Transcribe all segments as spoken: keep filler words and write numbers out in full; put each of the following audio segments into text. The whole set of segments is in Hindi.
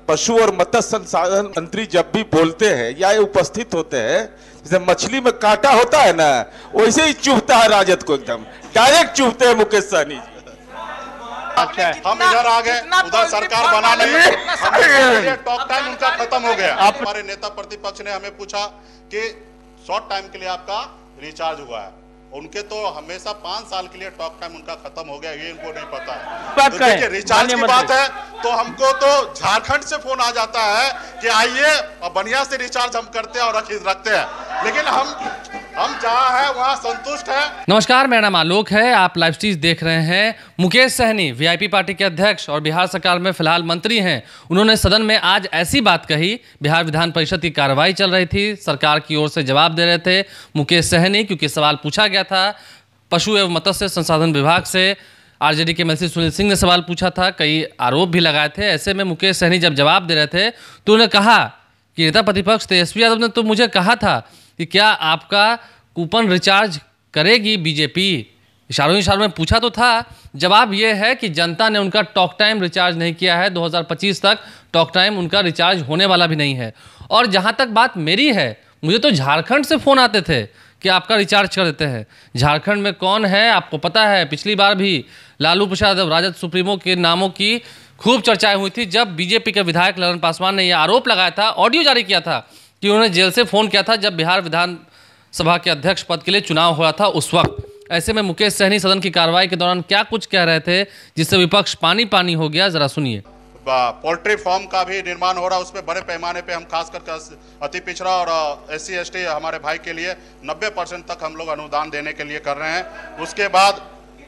पशु और मत्स्य संसाधन मंत्री जब भी बोलते हैं या ये उपस्थित होते हैं, जैसे मछली में कांटा होता है ना, वैसे ही चुभता है राजद को, एकदम डायरेक्ट चुभते हैं मुकेश सहनी जी। अच्छा, हम इधर आ गए, उधर सरकार बना नहीं, टॉक टाइम उनका खत्म हो गया। हमारे नेता प्रतिपक्ष ने हमें पूछा कि शॉर्ट टाइम के लिए आपका रिचार्ज हुआ है, उनके तो हमेशा पांच साल के लिए टॉक टाइम उनका खत्म हो गया, ये इनको नहीं पता है। तो देखिए, रिचार्ज की बात है तो हमको तो झारखंड से फोन आ जाता है कि आइए और बढ़िया से रिचार्ज हम करते हैं और रखते हैं, लेकिन हम हम जहाँ है वहाँ संतुष्ट है। नमस्कार, मेरा नाम आलोक है, आप लाइव स्ट्रीम देख रहे हैं। मुकेश सहनी वीआईपी पार्टी के अध्यक्ष और बिहार सरकार में फिलहाल मंत्री हैं। उन्होंने सदन में आज ऐसी बात कही। बिहार विधान परिषद की कार्रवाई चल रही थी, सरकार की ओर से जवाब दे रहे थे मुकेश सहनी, क्योंकि सवाल पूछा गया था पशु एवं मत्स्य संसाधन विभाग से। आरजेडी के मंत्री सुनील सिंह ने सवाल पूछा था, कई आरोप भी लगाए थे। ऐसे में मुकेश सहनी जब जवाब दे रहे थे तो उन्होंने कहा कि नेता प्रतिपक्ष तेजस्वी यादव ने तो मुझे कहा था कि क्या आपका कूपन रिचार्ज करेगी बीजेपी। इशारों इशारों में पूछा तो था। जवाब ये है कि जनता ने उनका टॉक टाइम रिचार्ज नहीं किया है। दो हज़ार पच्चीस तक टॉक टाइम उनका रिचार्ज होने वाला भी नहीं है। और जहाँ तक बात मेरी है, मुझे तो झारखंड से फ़ोन आते थे कि आपका रिचार्ज कर देते हैं। झारखंड में कौन है आपको पता है। पिछली बार भी लालू प्रसाद यादव राजद सुप्रीमो के नामों की खूब चर्चाएं हुई थी, जब बीजेपी के विधायक ललन पासवान ने यह आरोप लगाया था, ऑडियो जारी किया था कि उन्होंने जेल से फ़ोन किया था जब बिहार विधान सभा के अध्यक्ष पद के लिए चुनाव हुआ था उस वक्त। ऐसे में मुकेश सहनी सदन की कार्रवाई के दौरान क्या कुछ कह रहे थे जिससे विपक्ष पानी पानी हो गया, जरा सुनिए। पोल्ट्री फार्म का भी निर्माण हो रहा है, उसमें बड़े पैमाने पे हम खास करके अति पिछड़ा और एस सी एस टी हमारे भाई के लिए नब्बे परसेंट तक हम लोग अनुदान देने के लिए कर रहे हैं। उसके बाद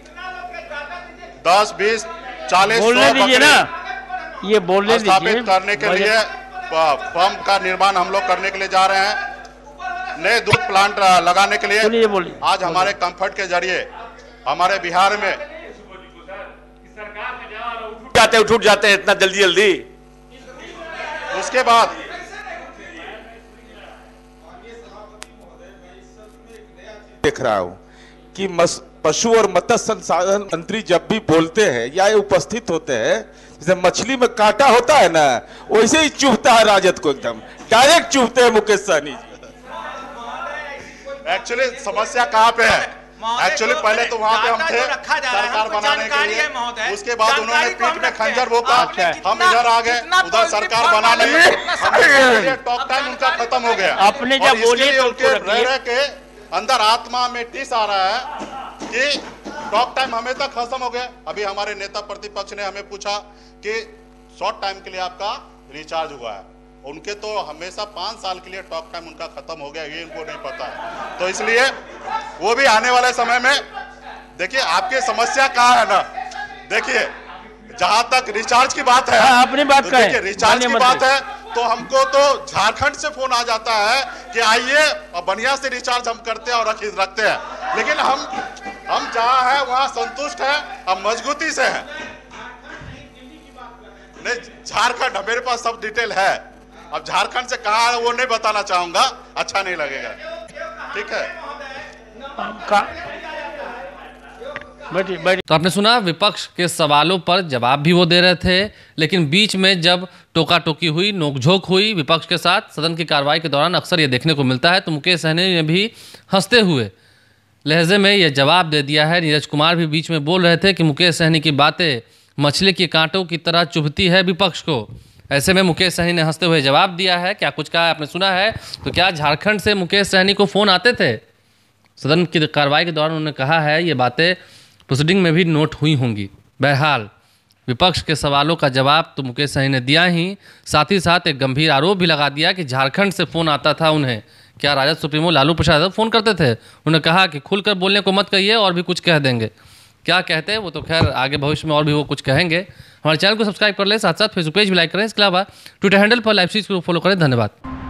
दस बीस चालीस ये बोलने स्थापित करने के लिए फार्म का निर्माण हम लोग करने के लिए जा रहे हैं। नए दूध प्लांट लगाने के लिए बोलिए, बोलिए, आज हमारे कंफर्ट के जरिए हमारे बिहार में जाते उठ जाते हैं इतना जल्दी जल्दी। उसके बाद देख रहा हूं कि पशु और मत्स्य संसाधन मंत्री जब भी बोलते हैं या ये उपस्थित होते हैं, जैसे मछली में कांटा होता है ना, वैसे ही चुभता है राजद को, एकदम डायरेक्ट चुभते हैं मुकेश सहनी। एक्चुअली समस्या कहाँ पे है? एक्चुअली पहले तो वहाँ पे हम थे सरकार बनाने के लिए, उसके बाद उन्होंने पीठ में खंजर भोंका, हम इधर आ गए, उधर सरकार बना नहीं, टॉक टाइम उनका खत्म हो गया। अपने जब बोले तो उनके रह के अंदर आत्मा में टीस आ रहा है कि टॉक टाइम हमें तक खत्म हो गया। अभी हमारे नेता प्रतिपक्ष ने हमें पूछा कि शॉर्ट टाइम के लिए आपका रिचार्ज हुआ है, उनके तो हमेशा पांच साल के लिए टॉक टाइम उनका खत्म हो गया, ये इनको नहीं पता है। तो इसलिए वो भी आने वाले समय में देखिए, आपकी समस्या कहाँ है ना, देखिए जहां तक रिचार्ज की बात है, अपनी बात तो देखिए रिचार्ज की बात है तो हमको तो झारखंड से फोन आ जाता है कि आइए और बढ़िया से रिचार्ज हम करते हैं और रखते हैं, लेकिन हम हम जहाँ है वहाँ संतुष्ट है, हम मजबूती से हैं। नहीं, झारखंड मेरे पास सब डिटेल है, अब झारखंड से कहाँ है वो नहीं बताना चाहूंगा, अच्छा नहीं लगेगा, ठीक है। बैठी, बैठी। तो आपने सुना, विपक्ष के सवालों पर जवाब भी वो दे रहे थे, लेकिन बीच में जब टोका टोकी हुई, नोकझोंक हुई विपक्ष के साथ सदन की कार्रवाई के दौरान अक्सर ये देखने को मिलता है, तो मुकेश सहनी ने भी हंसते हुए लहजे में ये जवाब दे दिया है। नीरज कुमार भी बीच में बोल रहे थे कि मुकेश सहनी की बातें मछली के कांटों की तरह चुभती है विपक्ष को। ऐसे में मुकेश सहनी ने हंसते हुए जवाब दिया है। क्या कुछ कहा आपने सुना है। तो क्या झारखंड से मुकेश सहनी को फ़ोन आते थे? सदन की कार्रवाई के दौरान उन्होंने कहा है ये बातें प्रोसीडिंग में भी नोट हुई होंगी। बहरहाल विपक्ष के सवालों का जवाब तो मुकेश सहनी ने दिया ही, साथ ही साथ एक गंभीर आरोप भी लगा दिया कि झारखंड से फ़ोन आता था उन्हें। क्या राजद सुप्रीमो लालू प्रसाद यादव फ़ोन करते थे? उन्होंने कहा कि खुलकर बोलने को मत कहिए, और भी कुछ कह देंगे। क्या कहते हैं वो तो खैर आगे भविष्य में और भी वो कुछ कहेंगे। हमारे चैनल को सब्सक्राइब कर लें, साथ साथ फेसबुक पेज भी लाइक करें। इसके अलावा ट्विटर हैंडल पर लाइव स्ट्रीम को फॉलो करें। धन्यवाद।